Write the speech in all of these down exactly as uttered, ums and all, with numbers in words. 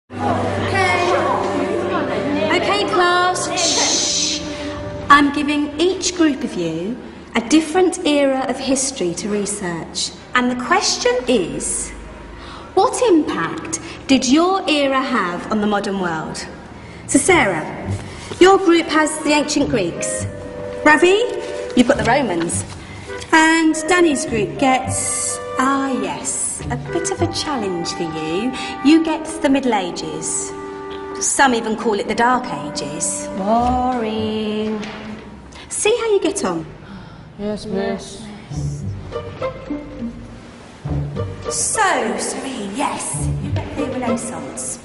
Okay. Okay, class. Shh. I'm giving each group of you a different era of history to research. And the question is, what impact did your era have on the modern world? So Sarah, your group has the ancient Greeks. Ravi, you've got the Romans. And Danny's group gets, ah yes, a bit of a challenge for you. You get the Middle Ages. Some even call it the Dark Ages. Boring. See how you get on. Yes, miss. So, Serene, yes, you get the Renaissance.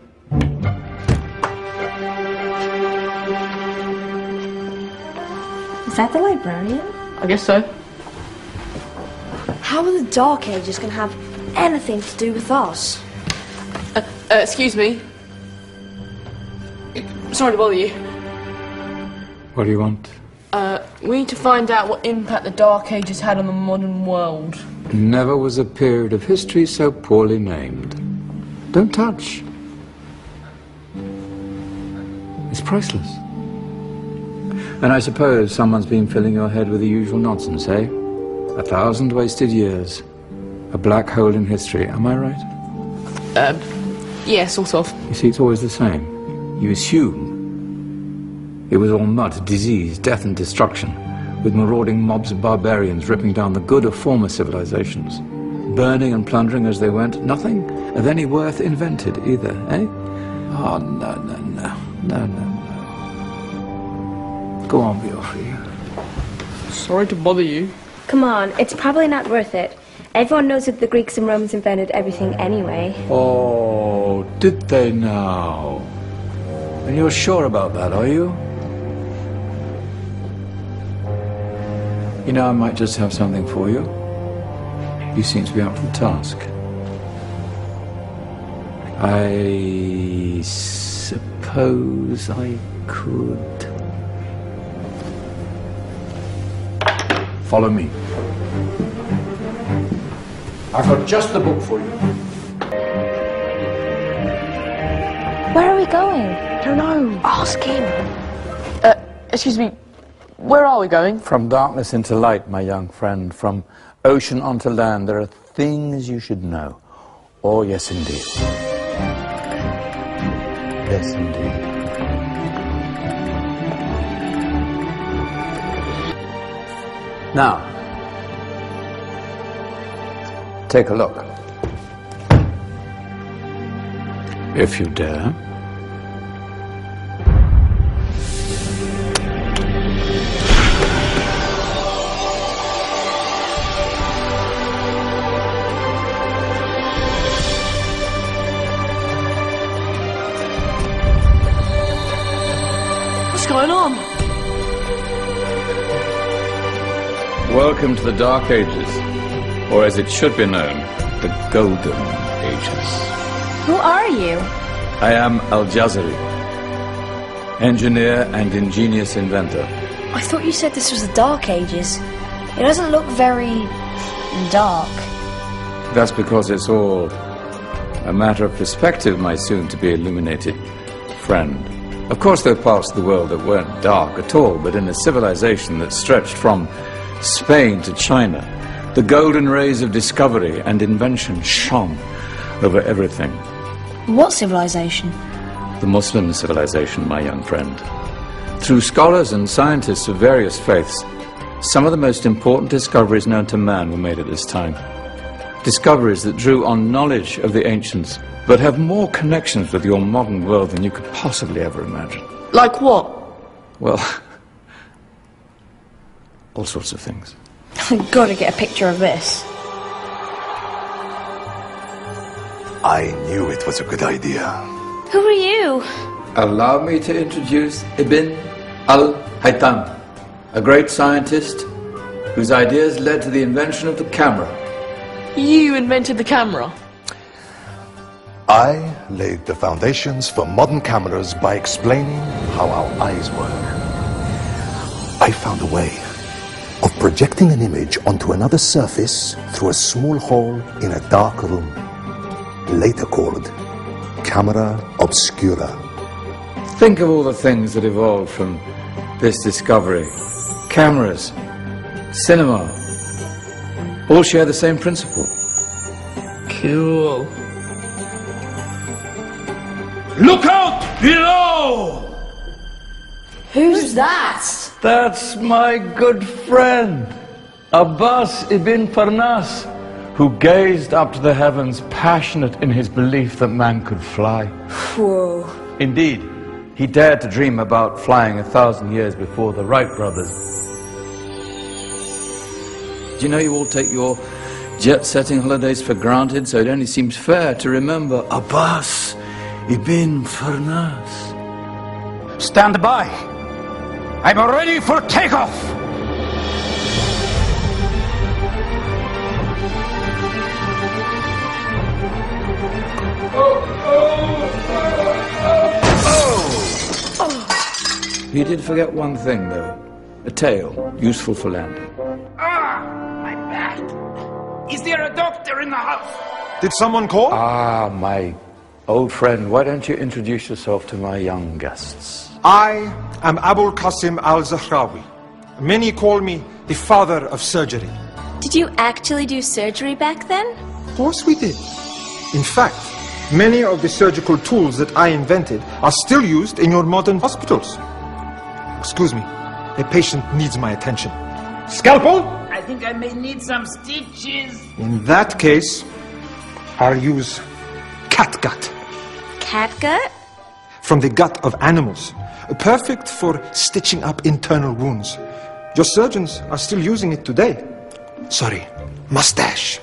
Is that the librarian? I guess so. How are the Dark Ages going to have anything to do with us? Uh, uh, excuse me. Sorry to bother you. What do you want? Uh, we need to find out what impact the Dark Ages had on the modern world. Never was a period of history so poorly named. Don't touch. It's priceless. And I suppose someone's been filling your head with the usual nonsense, eh? A thousand wasted years. A black hole in history, am I right? Uh, yeah, sort of. You see, it's always the same. You assume it was all mud, disease, death and destruction, with marauding mobs of barbarians ripping down the good of former civilizations, burning and plundering as they went. Nothing of any worth invented either, eh? Oh, no, no, no, no, no, no. Go on, Biofri. Sorry to bother you. Come on, it's probably not worth it. Everyone knows that the Greeks and Romans invented everything anyway. Oh, did they now? And you're sure about that, are you? You know, I might just have something for you. You seem to be up for the task. I suppose I could. Follow me. I've got just the book for you. Where are we going? I don't know. Ask him. Uh, excuse me. Where are we going? From darkness into light, my young friend. From ocean onto land, there are things you should know. Oh, yes, indeed. Yes, indeed. Now, take a look. If you dare. What's going on? Welcome to the Dark Ages, or as it should be known, the Golden Ages. Who are you? I am Al-Jazari, engineer and ingenious inventor. I thought you said this was the Dark Ages. It doesn't look very dark. That's because it's all a matter of perspective, my soon-to-be illuminated friend. Of course, there are parts of the world that weren't dark at all, but in a civilization that stretched from Spain to China, the golden rays of discovery and invention shone over everything. What civilization? The Muslim civilization, my young friend. Through scholars and scientists of various faiths, some of the most important discoveries known to man were made at this time. Discoveries that drew on knowledge of the ancients, but have more connections with your modern world than you could possibly ever imagine. Like what? Well, all sorts of things. I've got to get a picture of this. I knew it was a good idea. Who are you? Allow me to introduce Ibn al-Haytham, a great scientist whose ideas led to the invention of the camera. You invented the camera? I laid the foundations for modern cameras by explaining how our eyes work. I found a way of projecting an image onto another surface through a small hole in a dark room, later called Camera Obscura. Think of all the things that evolved from this discovery. Cameras, cinema, all share the same principle. Cool. Look out below! Who's that? That's my good friend, Abbas ibn Farnas, who gazed up to the heavens, passionate in his belief that man could fly. Whoa. Indeed, he dared to dream about flying a thousand years before the Wright brothers. Do you know you all take your jet-setting holidays for granted, so it only seems fair to remember Abbas ibn Farnas. Stand by. I'm ready for takeoff. You did forget one thing, though. A tail, useful for landing. Ah, my back. Is there a doctor in the house? Did someone call? Ah, my old friend, why don't you introduce yourself to my young guests? I am Abul Qasim al-Zahrawi. Many call me the father of surgery. Did you actually do surgery back then? Of course we did. In fact, many of the surgical tools that I invented are still used in your modern hospitals. Excuse me, a patient needs my attention. Scalpel? I think I may need some stitches. In that case, I'll use catgut. Catgut? From the gut of animals. Perfect for stitching up internal wounds. Your surgeons are still using it today. Sorry, mustache.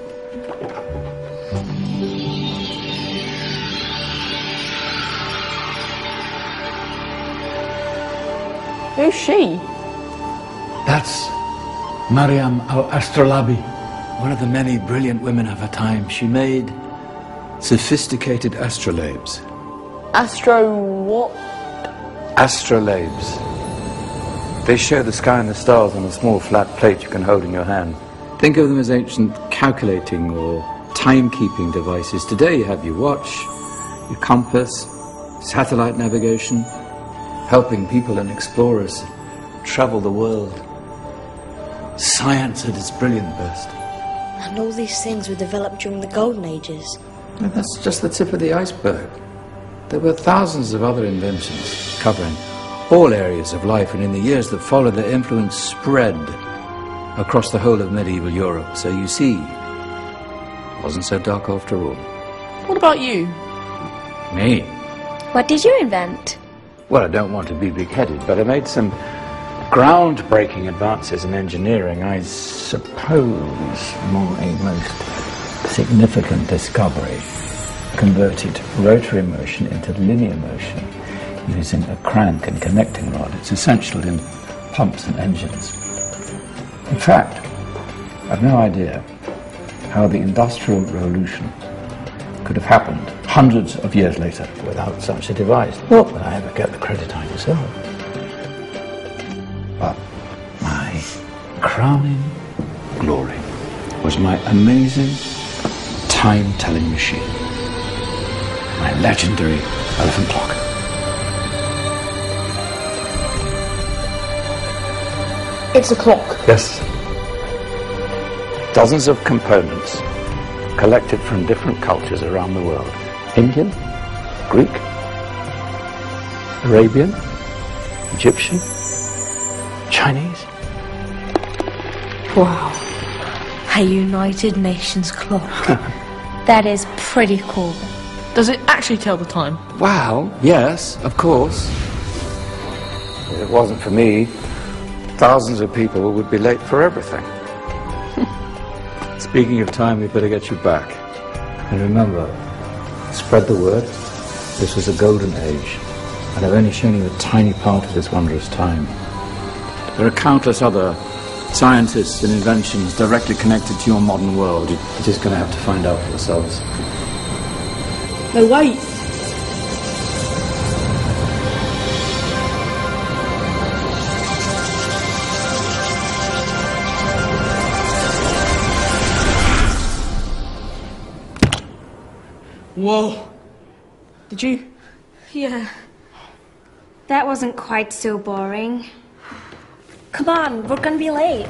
Who's she? That's Maryam al-Astrolabi, one of the many brilliant women of her time. She made sophisticated astrolabes. Astro what? Astrolabes. They show the sky and the stars on a small flat plate you can hold in your hand. Think of them as ancient calculating or timekeeping devices. Today you have your watch, your compass, satellite navigation, helping people and explorers travel the world. Science at its brilliant best. And all these things were developed during the Golden Ages. And that's just the tip of the iceberg. There were thousands of other inventions covering all areas of life, and in the years that followed, their influence spread across the whole of medieval Europe. So you see, it wasn't so dark after all. What about you? Me? What did you invent? Well, I don't want to be big-headed, but I made some groundbreaking advances in engineering. I suppose my most significant discovery converted rotary motion into linear motion using a crank and connecting rod. It's essential in pumps and engines. In fact, I've no idea how the Industrial Revolution could have happened hundreds of years later without such a device. Not that I ever get the credit I deserve. But my crowning glory was my amazing time-telling machine. My legendary elephant clock. It's a clock. Yes. Dozens of components collected from different cultures around the world. Indian, Greek, Arabian, Egyptian, Chinese. Wow. A United Nations clock. That is pretty cool. Does it actually tell the time? Wow, yes, of course. If it wasn't for me, thousands of people would be late for everything. Speaking of time, we better get you back. And remember, spread the word. This was a golden age, and I've only shown you a tiny part of this wondrous time. There are countless other scientists and inventions directly connected to your modern world. You're just going to have to find out for yourselves. No, wait. Whoa. Did you? Yeah. That wasn't quite so boring. Come on, we're gonna be late.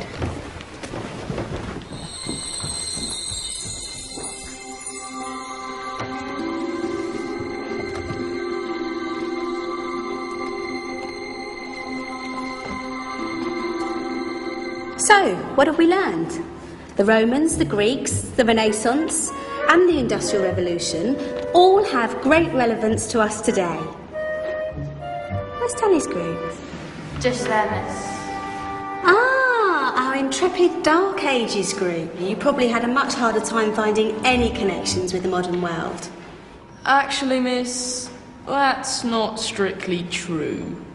So, what have we learned? The Romans, the Greeks, the Renaissance, and the Industrial Revolution all have great relevance to us today. Where's Danny's group? Just there, miss. Ah, our intrepid Dark Ages group. You probably had a much harder time finding any connections with the modern world. Actually, miss, that's not strictly true.